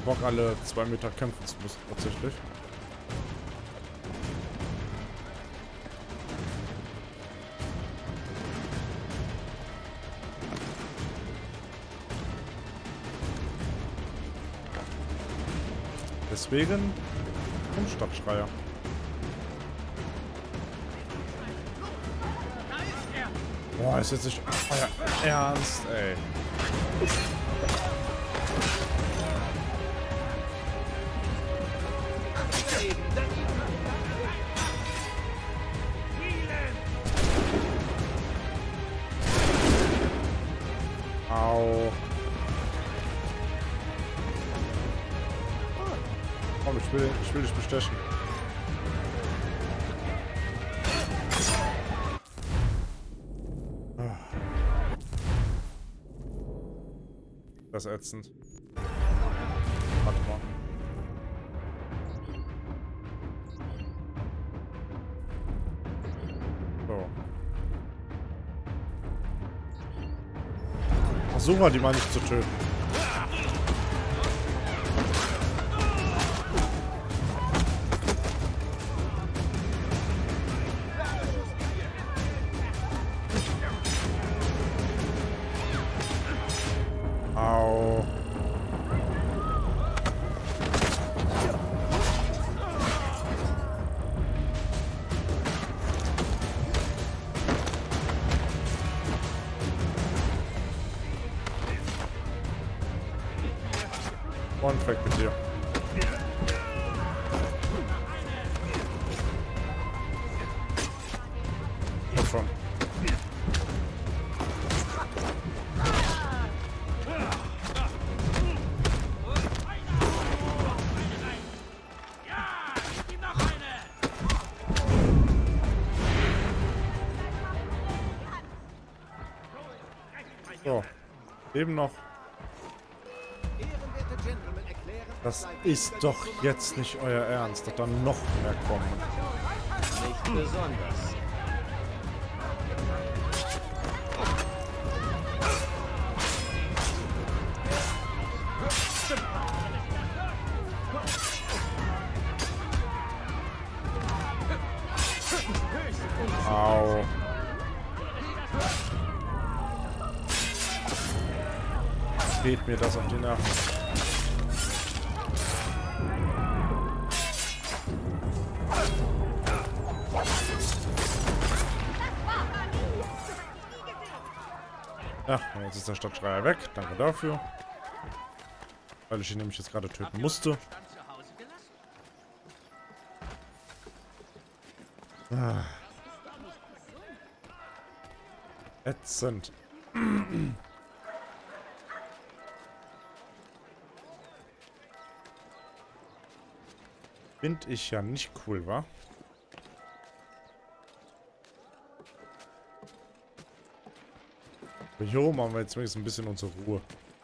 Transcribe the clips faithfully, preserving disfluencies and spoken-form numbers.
Bock, alle zwei Meter kämpfen zu müssen, tatsächlich. Deswegen Stadtschreier. Boah, ist jetzt nicht euer Ernst, ey. Au. Komm, ich will, ich will dich bestechen. Das ist ätzend. Warte mal. So. Ach, so war die mal nicht zu töten. Au. Und weg mit dir. Komm schon. So, eben noch. Das ist doch jetzt nicht euer Ernst, dass da noch mehr kommen. Nicht besonders. Au. Geht mir das auf die Nerven. Ja, jetzt ist der Stadtschreier weg. Danke dafür. Weil ich ihn nämlich jetzt gerade töten musste. Ah. Ätzend. Finde ich ja nicht cool, wa? Hier oben haben wir jetzt wenigstens ein bisschen unsere Ruhe.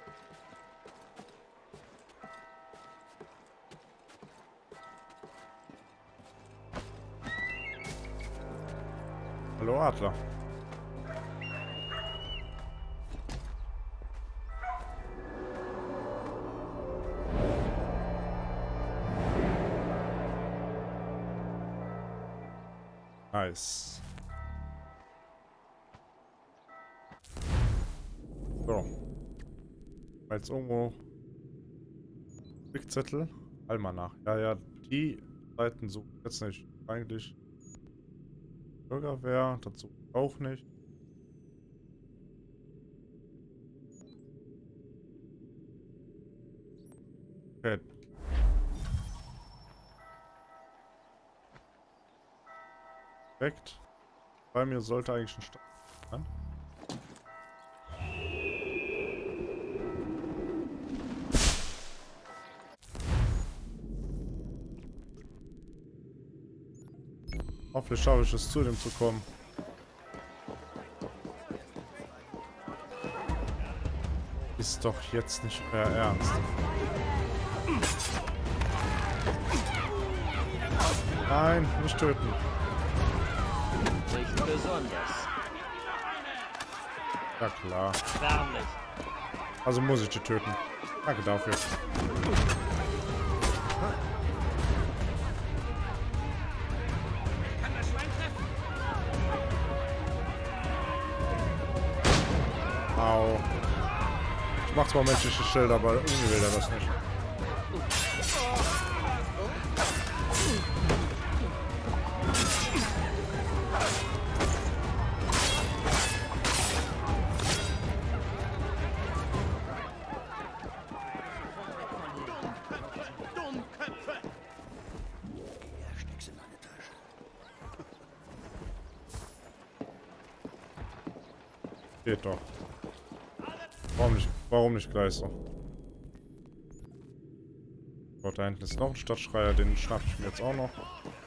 Hallo Adler. Nice. So. Jetzt irgendwo Spickzettel. Almanach. Ja, ja, die Seiten suche ich jetzt nicht. Eigentlich Bürgerwehr, dazu auch nicht. Okay. Perfekt. Bei mir sollte eigentlich ein Start sein. Hoffentlich schaffe ich es, zu dem zu kommen. Ist doch jetzt nicht euer Ernst. Nein, nicht töten. Nicht besonders. Ja klar. Förmlich. Also muss ich die töten. Danke dafür. Au. Ich mach zwar menschliche Schilder, aber irgendwie will er das nicht. Geht doch. Warum nicht, warum nicht gleich so? So, da hinten ist noch ein Stadtschreier, den schnapp ich mir jetzt auch noch.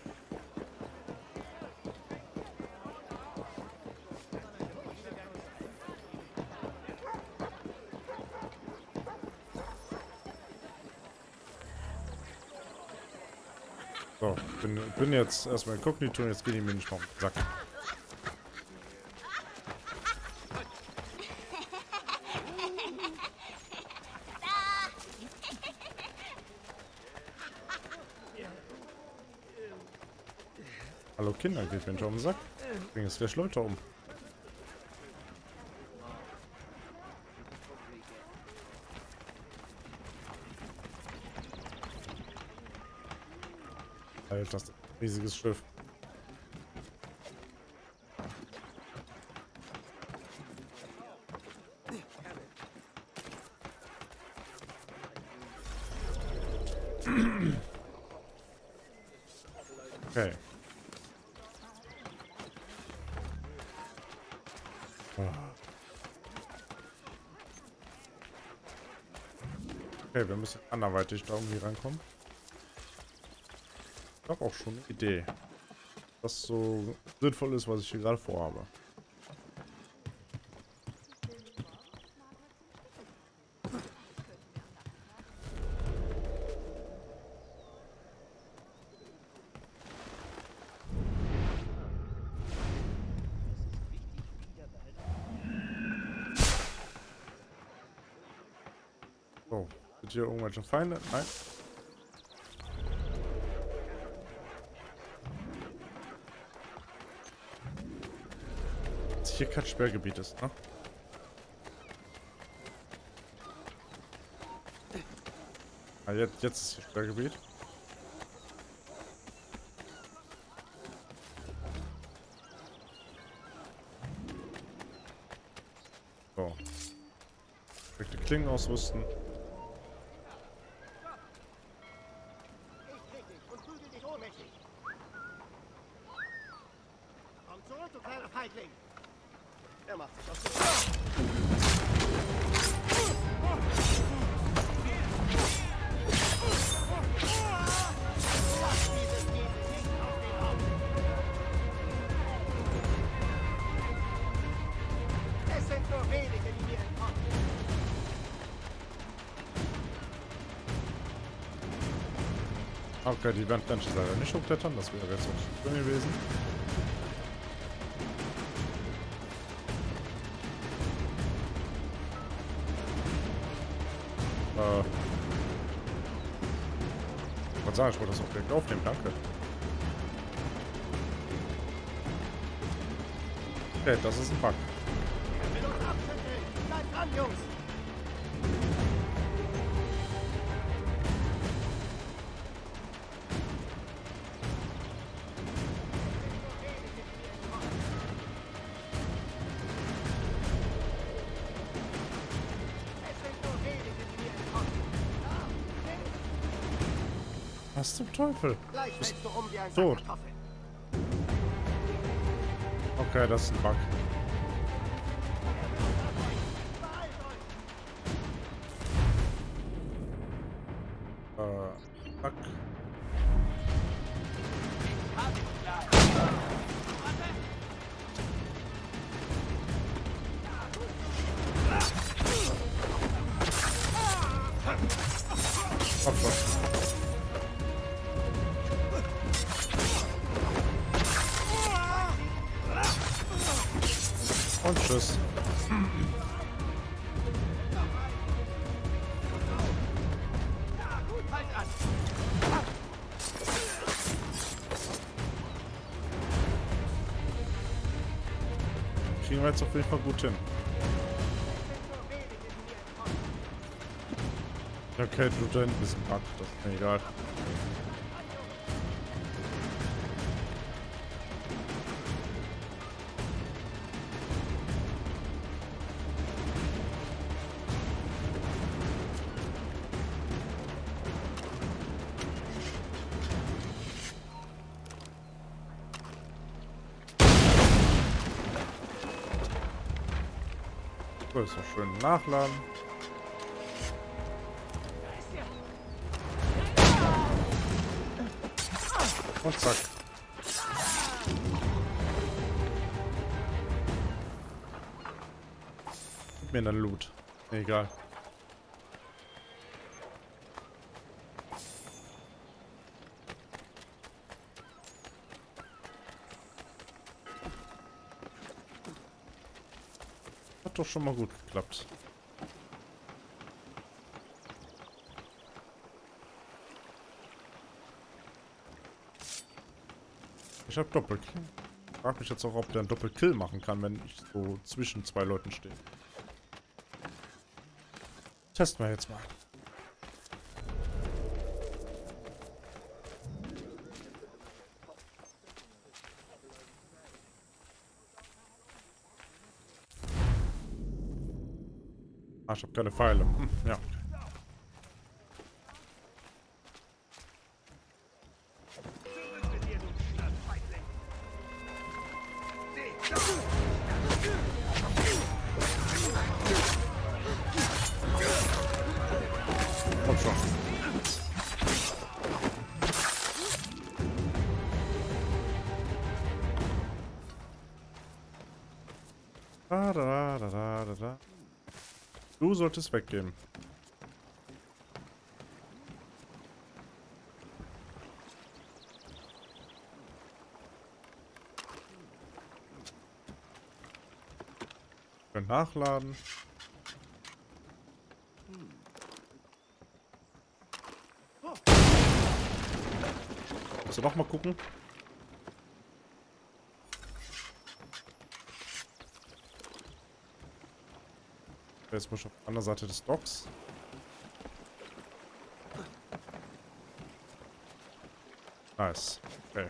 So, bin, bin jetzt erstmal inkognito und jetzt gehen die mir nicht noch auf den Sack. Hallo Kinder, geht mir nicht auf den Sack. Bringen jetzt gleich Leute um. Alter, das ist ein riesiges Schiff. Okay. Okay, wir müssen anderweitig da irgendwie reinkommen. Ich habe auch schon eine Idee, was so sinnvoll ist, was ich hier gerade vorhabe. So, sind hier irgendwelche Feinde? Nein. Dass hier kein Sperrgebiet ist, ne? Ah, jetzt, jetzt ist hier Sperrgebiet. So. Direkt die Klingen ausrüsten. Du kleiner Feigling! Er macht sich aus dem Lass dieses Wesen nicht auf den Raum! Es sind nur wenige, die hier entkommen. Okay, die Wand kann ich leider nicht hochklettern, das wäre jetzt auch schön gewesen. Äh. Ich wollte sagen, ich wollte das auch direkt aufnehmen, danke. Okay, das ist ein Bug. Er will uns abschütteln! Bleibt dran, Jungs! Was zum Teufel? Gleich fällst du um wie ein tot. Sack Kartoffeln. Okay, das ist ein Bug. Äh, Bug. Abschluss. Und tschüss. Kriegen wir jetzt auf jeden Fall gut hin. Okay, du da hinten bist ein Bug, das ist mir egal. So, ist doch schön nachladen. Und zack. Gib mir dann Loot. Egal. Hat doch schon mal gut geklappt. Ich hab Doppelkill. Ich frag mich jetzt auch, ob der einen Doppelkill machen kann, wenn ich so zwischen zwei Leuten stehe. Testen wir jetzt mal. Ah, ich hab keine Pfeile. Hm, ja. Komm schon. Da, da, da, da, da, da. Du solltest weggehen. Wir können nachladen. Musst du noch mal gucken? Jetzt muss ich auf der anderen Seite des Docks. Nice. Okay.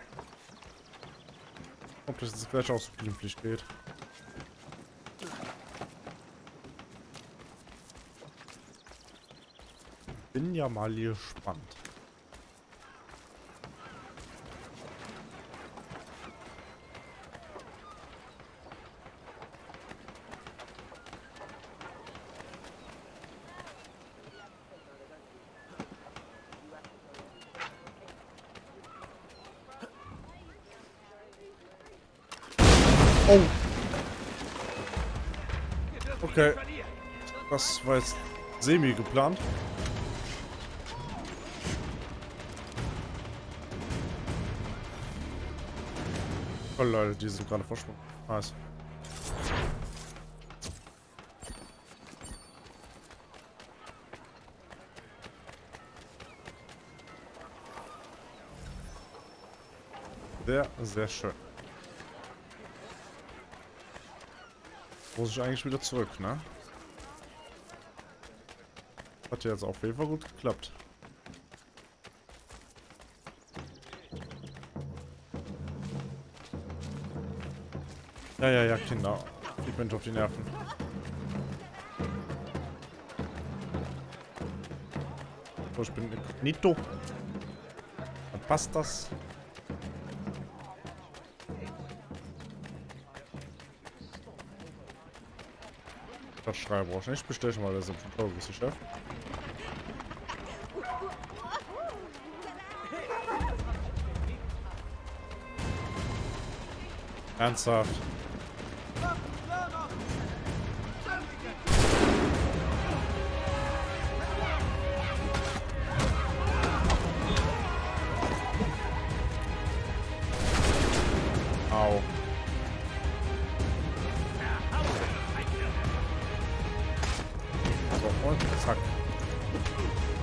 Ob das jetzt gleich auch so glimpflich geht. Bin ja mal gespannt. Oh. Okay. Das war jetzt semi geplant. Oh Leute, die sind gerade verschwunden. Nice. Sehr, sehr schön. Muss ich eigentlich wieder zurück, ne? Hat ja jetzt auf jeden Fall gut geklappt. Ja, ja, ja, Kinder. Ich bin auf die Nerven. So, ich bin inkognito. Dann passt das. Das Schrei brauche ich nicht. Bestell ich mal, das ist ein teures Geschäft. Ernsthaft. Au. So, und zack.